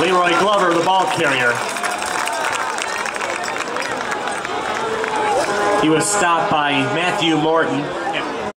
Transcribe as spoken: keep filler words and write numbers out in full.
Leroy Glover, the ball carrier. He was stopped by Matthew Morton.